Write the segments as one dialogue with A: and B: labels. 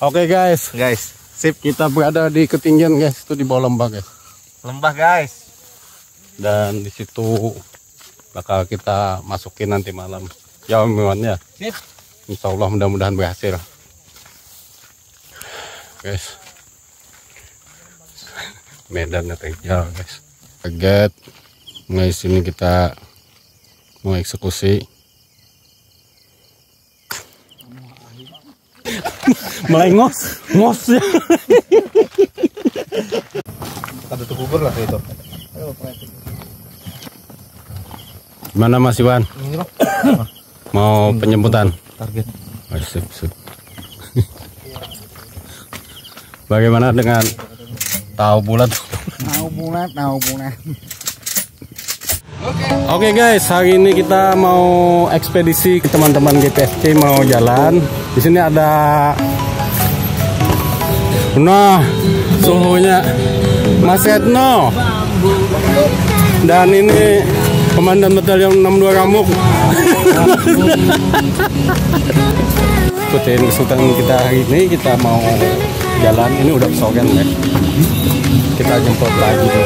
A: Oke guys,
B: sip.
A: Kita berada di ketinggian guys, itu di bawah lembah guys.
B: Lembah guys.
A: Dan di situ bakal kita masukin nanti malam. Ya ya.
B: Sip.
A: Insya Allah mudah-mudahan berhasil. Guys. Medannya terjal guys. Kaget. Mulai sini kita mau eksekusi. Mulai ngos ya.
B: Ada tuh kubur lah itu.
A: Gimana Mas Iwan? Mau penjemputan?
B: Target.
A: Oh, sip. Bagaimana dengan tahu bulat?
C: Tahu bulat.
A: Oke guys, hari ini kita mau ekspedisi ke teman-teman GPSC mau jalan. Di sini ada, nah suhunya Mas Retno. Dan ini Komandan Batalion 62 Ramuk. Ikutin kesulitan kita hari ini, kita mau jalan. Ini udah kesogan ya. Kita jemput lagi tuh.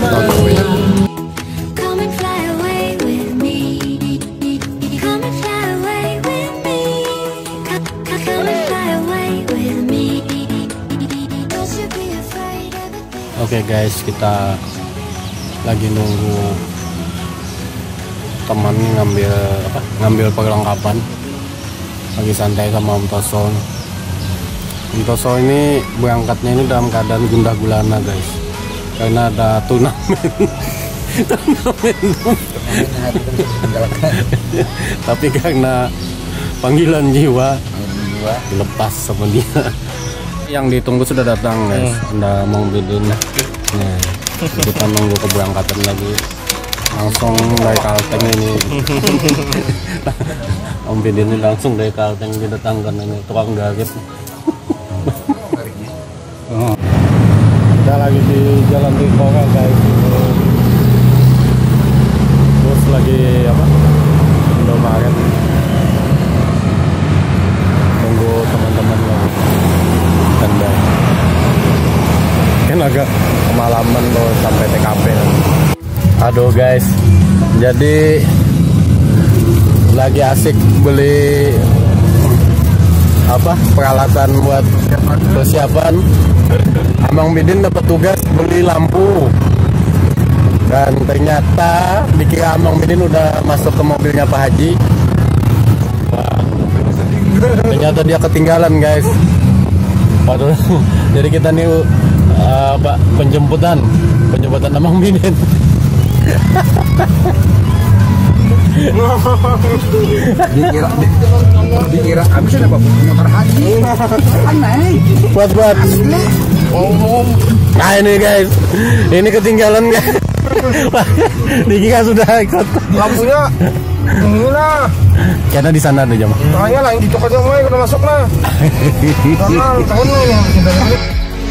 A: Oke guys, kita lagi nunggu teman ngambil perlengkapan. Lagi santai sama Om Toso. Om Toso ini berangkatnya ini dalam keadaan gundah gulana guys, karena ada turnamen. Tapi karena panggilan jiwa dilepas sama dia. Yang ditunggu sudah datang guys. Anda mau bidin. Nah, kita nunggu keberangkatan lagi. Langsung dari Kalteng ini. Om Bidin ini langsung dari Kalteng didatangkan ini tukang garis. Kita lagi di Jalan Rikora guys. Terus lagi apa? Indomaret. Tunggu teman-teman lagi. Standby. Kan agak kemalaman loh sampai TKP. Aduh guys, jadi lagi asik beli apa peralatan buat persiapan. Abang Bidin dapat tugas beli lampu, dan ternyata dikira Abang Bidin udah masuk ke mobilnya Pak Haji. Wah, ternyata dia ketinggalan guys. Waduh, jadi kita nih penjemputan Abang Bidin.
C: Dikira habis ada motor haji. Aneh.
A: Buat. Nah ini guys, ini ketinggalan guys. Dikira sudah ikut.
C: Lampunya ini lah.
A: Karena di sana ada jam.
C: Tanya lah yang di toko yang lain udah masuk lah. Tahun yang kita lihat.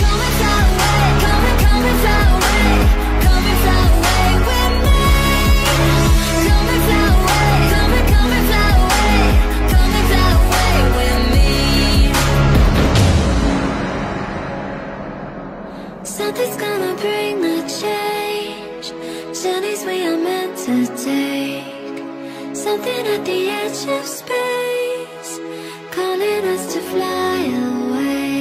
D: Something's gonna bring the change. Journeys we are meant to take. Something at the edge of space, calling us to fly away.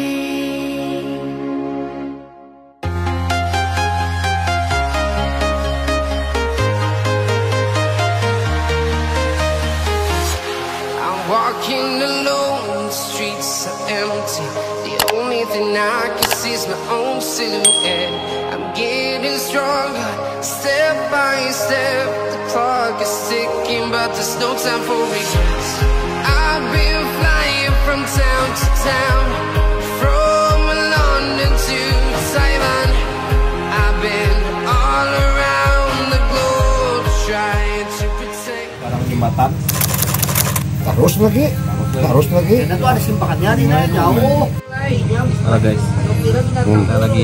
E: I'm walking alone, the streets are empty. The only thing I can see is my own silhouette. I'm getting stronger, step by step. The clock is ticking, but there's no time for regrets. I've been flying from town to town, from London to Taiwan. I've been all around the globe trying to protect.
B: Barang jembatan.
C: Terus lagi.
F: Dan itu ada simpakannya di jauh.
B: Halo guys, kita lagi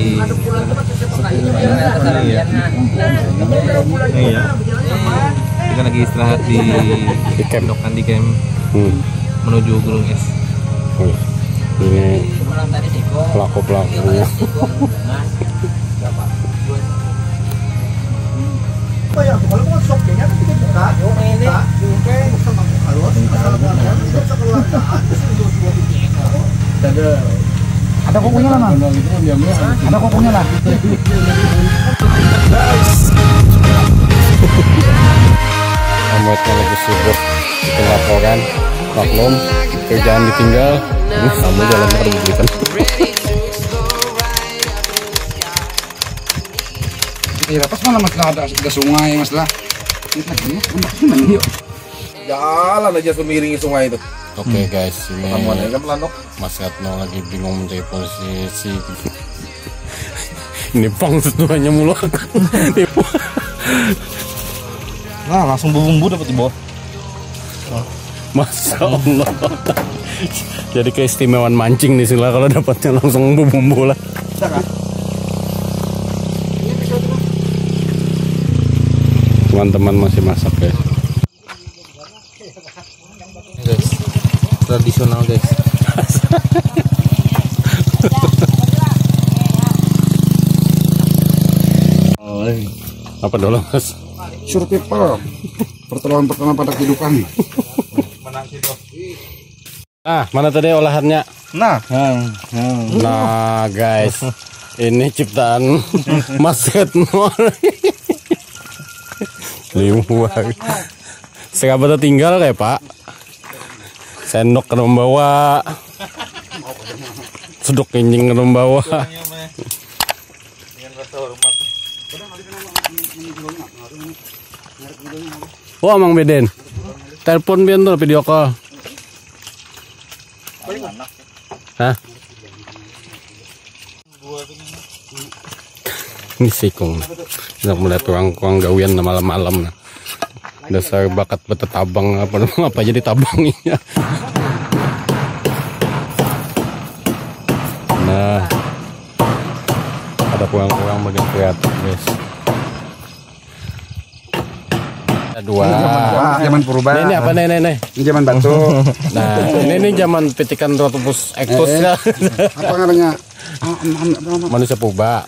B: kita lagi istirahat di camp, di camp menuju Gunung Es.
A: Ini pelaku-pelakunya.
F: Oh ya, kalau mau shop kayaknya kan tidak buka. Ini sama halus, masalah keluarga, bisa keluargaan, ada kokonya lah, Mas. Ada kokonya lah.
A: Amatnya lagi sibuk bikin laporan, maklum kerjaan ditinggal. Kamu jalan terus belikan.
C: Kira pas mana masalah ada sungai masalah. Jalan aja semiringi sungai itu.
A: Oke guys, ini
C: Melandok.
A: Mas Retno lagi bingung mencari posisi. Ini pang semuanya mulu.
B: Nah, langsung bumbu dapat di bawah.
A: Masya Allah. Jadi keistimewaan mancing di sini lah kalau dapatnya langsung bumbu lah. Teman-teman masih masak guys.
B: Guys, tradisional guys.
A: Apa dulu Mas?
C: Survival. Pertolongan pertama pada kehidupan.
A: Nah, mana tadi olahannya?
B: Nah,
A: Nah guys, ini ciptaan Mas Retno. Limuang. Sekabata tinggal kayak Pak. Sendok kena membawa. Sedok kencing kena membawa. Wah, Mang Beden. Telepon biar tuh video call. Hah? Ini sikung. Nak melihat kurang gawian malam-malam. Dasar bakat betetabang apa jadi tabangnya. Nah, ada kurang-kurang bagian kreatif guys. Ada dua.
C: Zaman purba.
A: Ini apa nih?
C: Ini zaman batu.
A: Nah, ini zaman petikan Rotopus equus ya.
C: Apa namanya?
A: Manusia purba.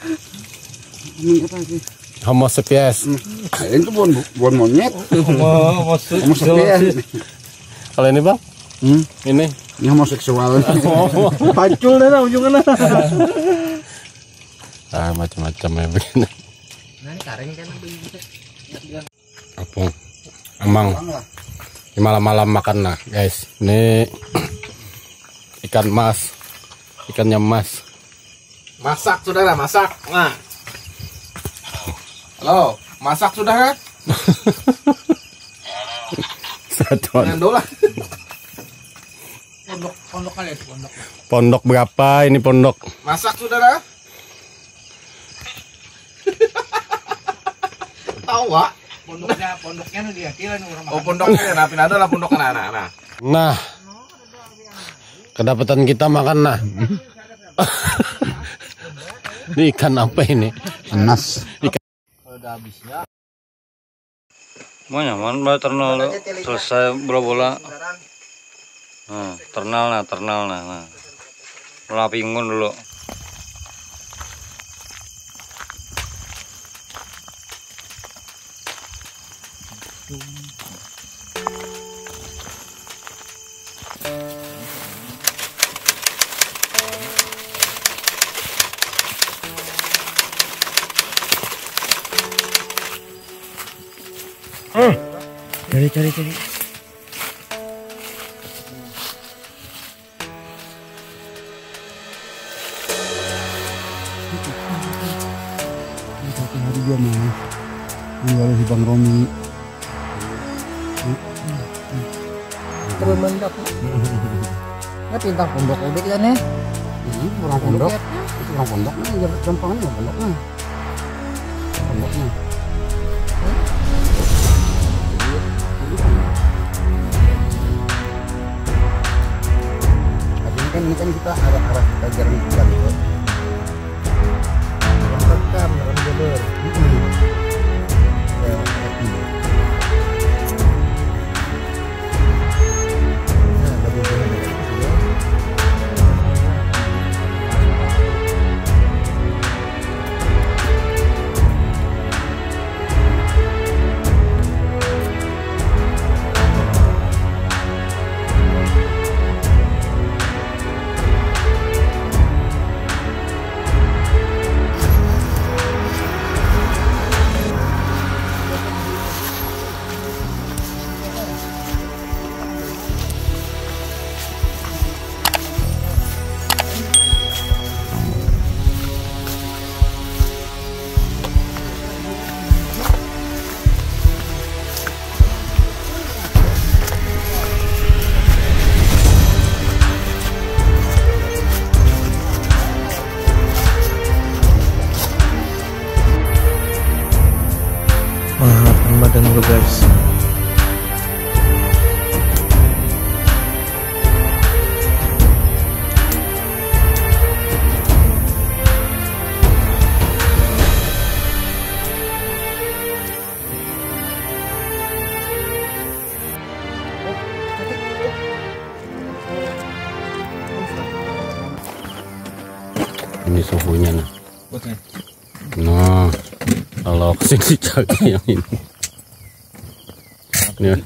A: Homo sapiens.
C: Itu bukan monyet. Homo sapiens.
A: Kalau ini Bang? Ini
C: homoseksual.
F: Pancul dah ujungnya.
A: Macam-macam ya begini. Apung. Emang ini malam-malam makan lah guys. Ini ikan mas, ikannya mas.
C: Masak saudara, masak. Nah. Halo, masak sudah kan?
A: Satuan.
C: Dolah.
F: Pondok kali ya, pondok.
A: Pondok berapa ini pondok?
C: Masak saudara? Tahu Pak?
F: Pondoknya dia kira nih orang.
C: Oh, pondoknya rapin ada lah pondok anak-anak.
A: Nah, kedapatan kita makan nah. Ini ikan apa ini?
C: Enas.
F: Udah habisnya.
G: Mau nyaman mbak ternal selesai bola-bola. Nah, ternal nah. Melapingun dulu.
F: Cari.
C: Satu hari dia mau tinggal di Bang Romi.
F: Terus mendap. Ya pintar pondok udah kita nih.
C: Orang pondok. Orang pondok nih, gampangnya pondoknya. Pondoknya. Ini kan kita arah kita jarang tinggal itu.
F: Rekam, orang jalur.
B: badan lu guys.
A: Ini suhunya nah. Nah, kalau kesini cari yang ini. Ini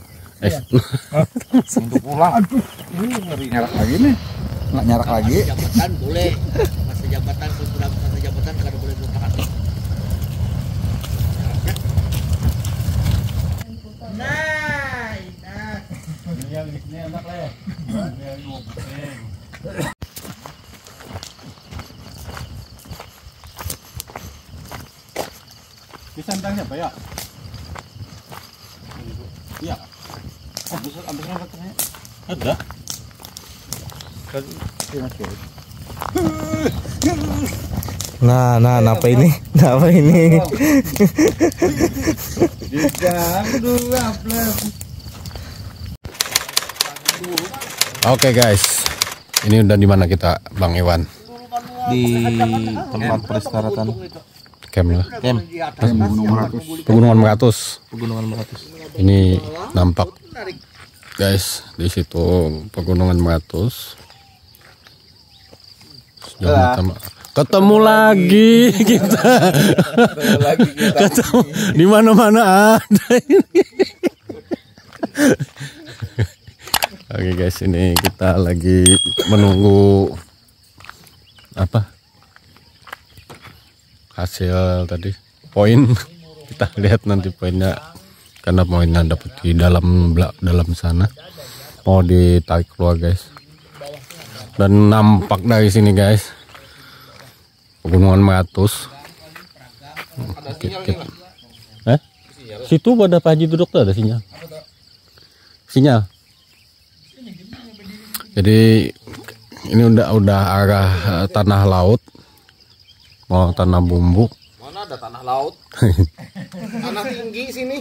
C: Untuk pulang. Aduh, nyarak lagi nih. Nggak nyarak lagi.
F: Jabatan boleh. Masa jabatan program masa jabatan kada boleh dilupakan.
C: Bisa tanya apa ya? Iya.
A: ada.
B: Nah, apa ini? Apa ini?
A: Oke guys, ini udah di mana kita, Bang Iwan?
B: Di tempat peristirahatan
A: Camp lah.
C: Pegunungan Meratus.
A: Pegunungan Meratus.
B: Pegunungan Meratus.
A: Ini nampak guys, di situ Pegunungan Meratus. Ketemu lagi kita. Ketemu di mana-mana ada ini. Oke guys, ini kita lagi menunggu apa? Hasil tadi poin. Kita lihat nanti poinnya, karena poinnya dapat di dalam sana. Mau ditarik keluar guys. Dan nampak dari sini guys, Pegunungan Meratus. Situ pada Pak Haji duduk tuh ada sinyal. Jadi ini udah arah tanah laut, mau tanah bumbu.
C: Mana ada tanah laut? Tanah tinggi sini.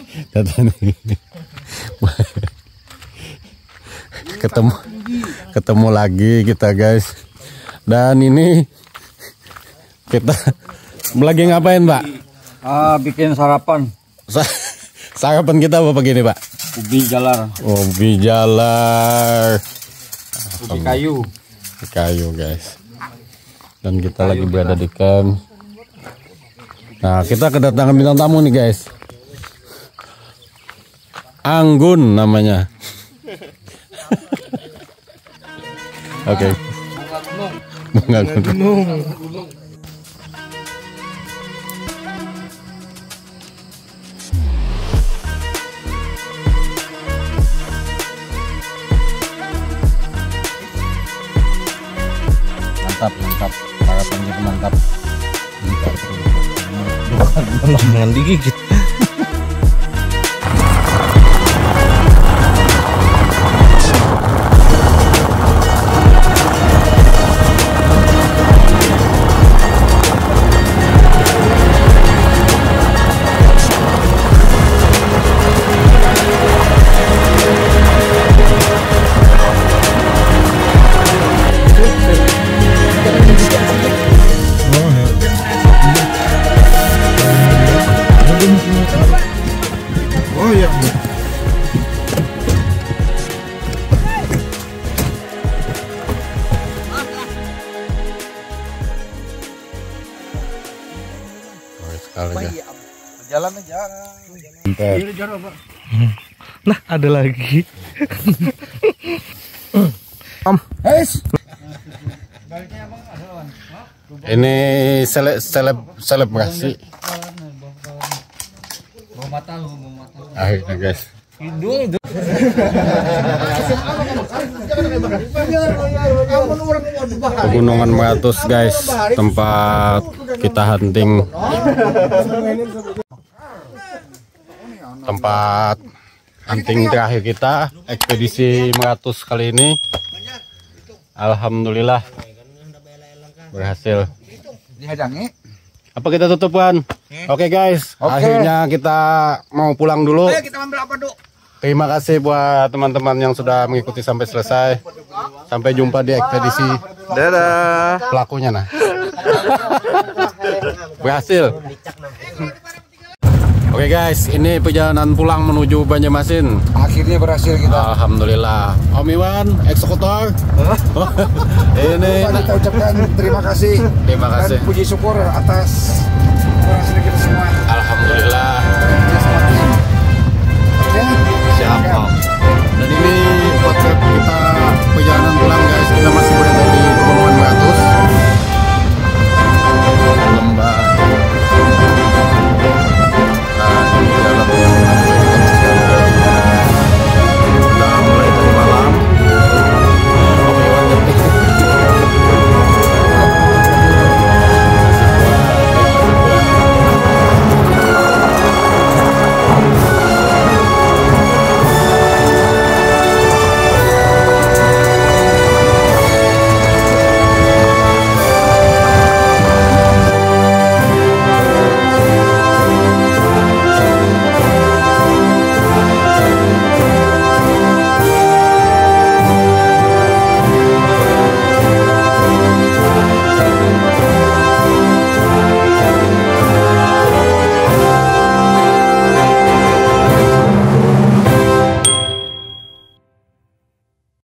A: ketemu lagi kita guys. Dan ini kita lagi ngapain, Pak?
G: Bikin sarapan.
A: Sarapan kita apa begini, Pak?
G: Ubi jalar.
A: Ubi jalar.
G: Ubi kayu.
A: Ubi kayu guys. Dan kita lagi berada di camp. Nah, kita kedatangan bintang tamu nih guys. Anggun namanya. Oke. Bunga gunung. Mantap. Sarapan kita mantap.
B: Jangan digigit.
C: Oh iya. Jalan aja.
B: Nah, ada lagi.
A: Ini selebrasi. Akhirnya guys. Pegunungan Meratus guys, tempat kita hunting. Tempat hunting terakhir kita, ekspedisi Meratus kali ini. Alhamdulillah berhasil.
C: Dihajangi.
A: Apa kita tutup kan? Oke guys, akhirnya kita mau pulang dulu.
F: Ayo kita ambil apa, Duk?
A: Terima kasih buat teman-teman yang sudah mengikuti sampai selesai. Sampai jumpa di ekspedisi.
B: Dadah.
A: Pelakunya nah. Berhasil. Oke guys, ini perjalanan pulang menuju Banjarmasin.
C: Akhirnya berhasil kita.
A: Alhamdulillah. Om Iwan, eksekutor. Ini
C: Kita ucapkan terima kasih.
A: Terima kasih.
C: Dan puji syukur atas berhasil kita semua.
A: Alhamdulillah.
C: Oke.
A: Siap. Dan ini potret kita perjalanan pulang guys. Kita masih berada di Pegunungan Meratus.